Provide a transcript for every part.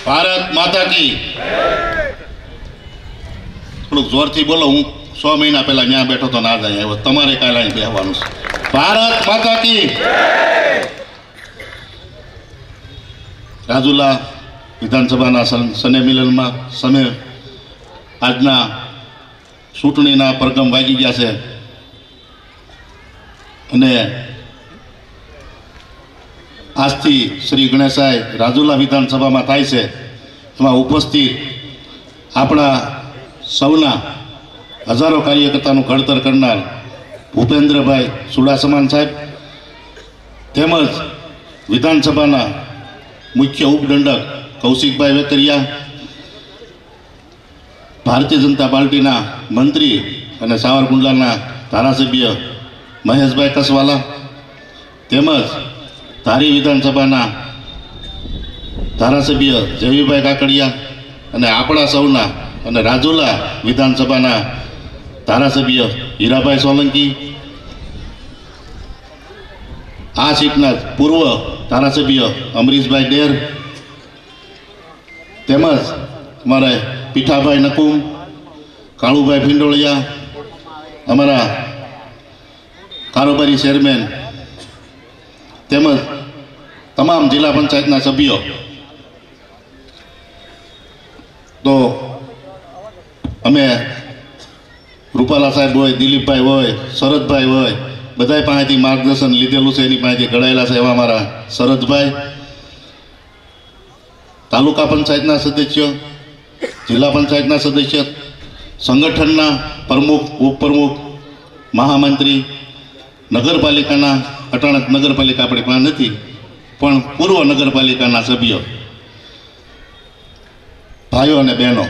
ભારત માતા કી થોડુંક જોરથી બોલો. હું 6 મહિના પહેલા ત્યાં બેઠો તો ના જાય આવ્યો. તમારે કાલે અહીં બેહવાનું છે. ભારત માતા કી. રાજુલા વિધાનસભાના સને મિલનમાં આજના ચૂંટણીના પરગમ વાગી ગયા છે અને આજથી શ્રી ગણેશાય રાજુલા વિધાનસભામાં થાય છે. એમાં ઉપસ્થિત આપણા સૌના હજારો કાર્યકર્તાનું ઘડતર કરનાર ભૂપેન્દ્રભાઈ ચુડાસમા સાહેબ તેમજ વિધાનસભાના મુખ્ય ઉપદંડક કૌશિકભાઈ વેકરિયા, ભારતીય જનતા પાર્ટીના મંત્રી અને સાવરકુંડલાના ધારાસભ્ય મહેશભાઈ કસવાલા તેમજ ધારી વિધાનસભાના ધારાસભ્ય જયવીભાઈ કાકડિયા અને આપણા સૌના અને રાજુલા વિધાનસભાના ધારાસભ્ય હીરાભાઈ સોલંકી, આ સીટના પૂર્વ ધારાસભ્ય અમરીશભાઈ ડેર તેમજ અમારે પીઠાભાઈ નકુમ, કાળુભાઈ ભીંડોળિયા, અમારા કારોબારી ચેરમેન તેમજ તમામ જિલ્લા પંચાયતના સભ્યો. તો અમે રૂપાલા સાહેબ હોય, દિલીપભાઈ હોય, શરદભાઈ હોય, બધાય પાસેથી માર્ગદર્શન લીધેલું છે. એની પાસેથી ઘડાયેલા છે એવા અમારા શરદભાઈ, તાલુકા પંચાયતના સદસ્ય, જિલ્લા પંચાયતના સદસ્ય, સંગઠનના પ્રમુખ, ઉપપ્રમુખ, મહામંત્રી, નગરપાલિકાના અટાણક નગરપાલિકા આપણી પાસે નથી પણ પૂર્વ નગરપાલિકાના સભ્યો, ભાઈઓ અને બહેનો,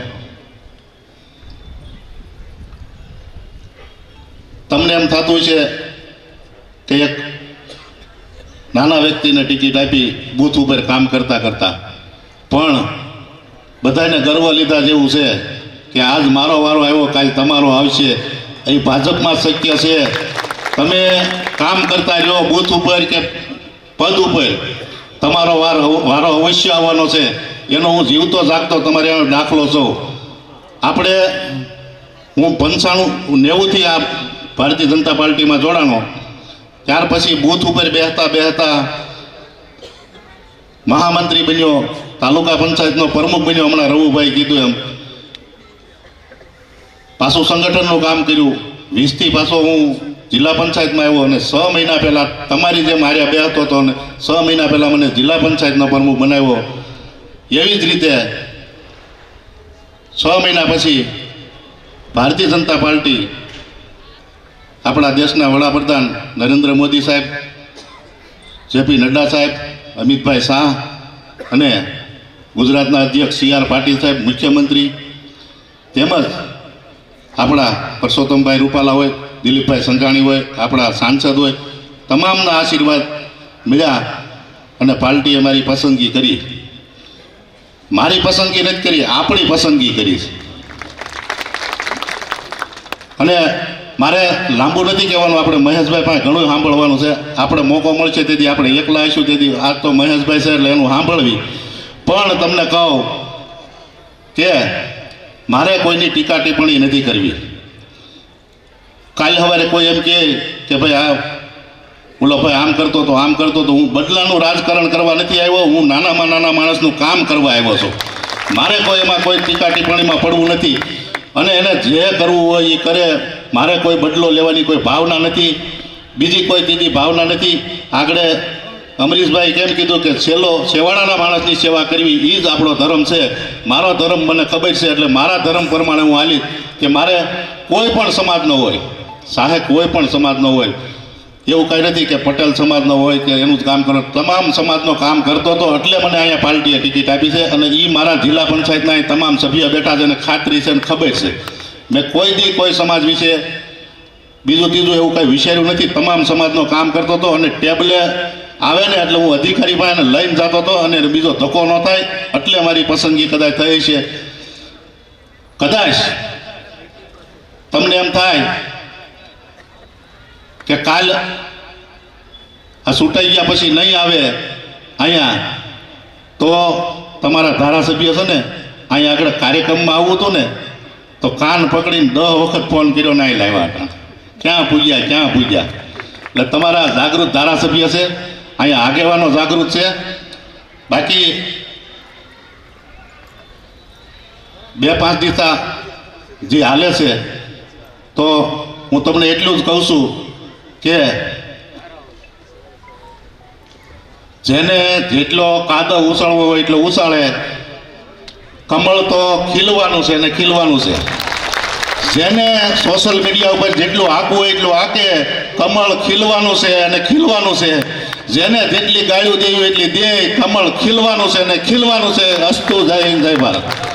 તમને એમ થતું છે કે એક નાના વ્યક્તિને ટિકિટ આપી બૂથ ઉપર કામ કરતા કરતા, પણ બધાને ગર્વ લીધા જેવું છે કે આજ મારો વારો આવ્યો, કાલ તમારો આવશે. એ ભાજપમાં શક્ય છે. તમે કામ કરતા રહ્યો બૂથ ઉપર કે પદ ઉપર, તમારો વારો અવશ્ય આવવાનો છે. એનો હું જીવતો જાગતો તમારે દાખલો છું. આપણે હું 95-90થી આ ભારતીય જનતા પાર્ટીમાં જોડાણો. ત્યાર પછી બૂથ ઉપર બેહતા બેહતા મહામંત્રી બન્યો, તાલુકા પંચાયતનો પ્રમુખ બન્યો, હમણાં રવુભાઈ કીધું એમ. પાછું સંગઠનનું કામ કર્યું. 20થી પાછો હું જિલ્લા પંચાયતમાં આવ્યો અને 6 મહિના પહેલાં તમારી જેમ હાર્યા બેહતો હતો અને 6 મહિના પહેલાં મને જિલ્લા પંચાયતનો પ્રમુખ બનાવ્યો. એવી જ રીતે 6 મહિના પછી ભારતીય જનતા પાર્ટી આપણા દેશના વડાપ્રધાન નરેન્દ્ર મોદી સાહેબ, જેપી નડ્ડા સાહેબ, અમિતભાઈ શાહ અને ગુજરાતના અધ્યક્ષ CR પાટીલ સાહેબ મુખ્યમંત્રી, તેમજ આપણા પરસોત્તમભાઈ રૂપાલા હોય, દિલીપભાઈ સંઘાણી હોય, આપણા સાંસદ હોય, તમામના આશીર્વાદ મળ્યા અને પાર્ટીએ મારી પસંદગી કરી. મારી પસંદગી નથી કરી, આપણી પસંદગી કરી છે. અને મારે લાંબુ નથી કહેવાનું. આપણે મહેશભાઈ પાસે ઘણું સાંભળવાનું છે. આપણે મોકો મળશે તેથી આપણે એકલા આવીશું. તેથી આજ તો મહેશભાઈ છે એટલે એનું સાંભળવી. પણ તમને કહું કે મારે કોઈની ટીકા ટિપ્પણી નથી કરવી. કાલે સવારે કોઈ એમ કહે કે ભાઈ આ ઓલો ભાઈ આમ કરતો તો આમ કરતો તો, હું બદલાનું રાજકારણ કરવા નથી આવ્યો. હું નાનામાં નાના માણસનું કામ કરવા આવ્યો છું. મારે કોઈ એમાં કોઈ ટીકા ટિપ્પણીમાં પડવું નથી અને એને જે કરવું હોય એ કરે. મારે કોઈ બદલો લેવાની કોઈ ભાવના નથી, બીજી કોઈ ત્રીજી ભાવના નથી. આગળ અમરીશભાઈ કેમ કીધું કે છેવાડાના માણસની સેવા કરવી એ જ આપણો ધર્મ છે. મારો ધર્મ મને ખબર છે એટલે મારા ધર્મ પ્રમાણે હું હાલી. કે મારે કોઈ પણ સમાજનો હોય, સાહે કોઈ પણ સમાજનો હોય, એવું કાંઈ નથી કે પટેલ સમાજનો હોય કે એનું જ કામ કરો. તમામ સમાજનો કામ કરતો હતો એટલે મને અહીંયા પાર્ટીએ ટિકિટ આપી છે અને એ મારા જિલ્લા પંચાયતના તમામ સભ્ય બેઠા છે અને ખાતરી છે અને ખબર છે. મેં કોઈ દી કોઈ સમાજ વિશે બીજું ત્રીજું એવું કંઈ વિચાર્યું નથી. તમામ સમાજનો કામ કરતો હતો અને ટેબલે આવે ને એટલે હું અધિકારી પાસે લઈને જતો હતો અને બીજો ધક્કો ન થાય એટલે મારી પસંદગી કદાચ થઈ છે. કદાચ તમને એમ થાય કે કાલ આ છૂટાઈ ગયા પછી નહીં આવે અહીંયા તો તમારા ધારાસભ્ય છે ને અહીંયા આગળ કાર્યક્રમમાં આવવું હતું ને તો કાન પકડીને 10 વખત ફોન કર્યો ના લાવ્યા હતા. ક્યાં પૂજ્યા. એટલે તમારા જાગૃત ધારાસભ્ય છે, અહીંયા આગેવાનો જાગૃત છે. બાકી 2-5 દિવસ જે હાલે છે તો હું તમને એટલું જ કહું છું કે જેને જેટલો કાદવ ઉછળવો હોય એટલો ઉછાળે. કમળ તો ખીલવાનું છે ને ખીલવાનું છે. જેને સોશિયલ મીડિયા ઉપર જેટલું આંકવું હોય એટલું આંકે. કમળ ખીલવાનું છે અને ખીલવાનું છે. જેને જેટલી ગાળ્યું દેવી એટલી દે. કમળ ખીલવાનું છે ને ખીલવાનું છે. અસ્તુ જય હિન્દ, જય ભારત.